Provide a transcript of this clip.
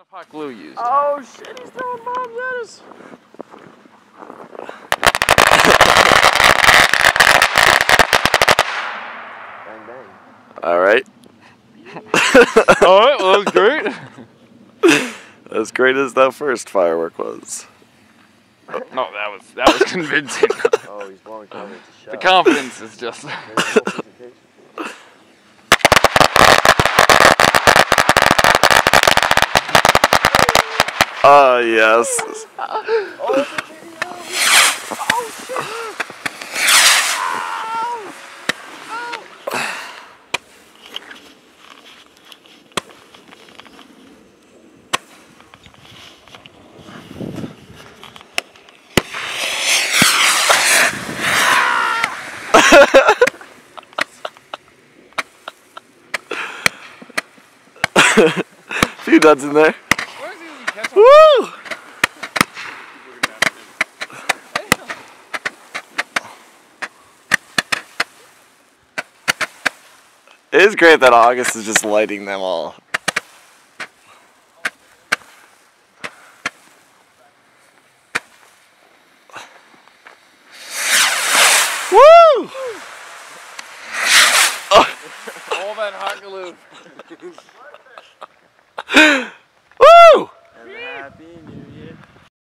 Hot glue used. Oh shit, he's throwing bombs at us. Bang bang. Alright. Alright, well, that was great. As great as that first firework was. No, that was convincing. Oh, he's blowing cover. It's a shot. The confidence is just. Yes. A few duds in there. Woo! It is great that August is just lighting them all. Woo! All that hot glue.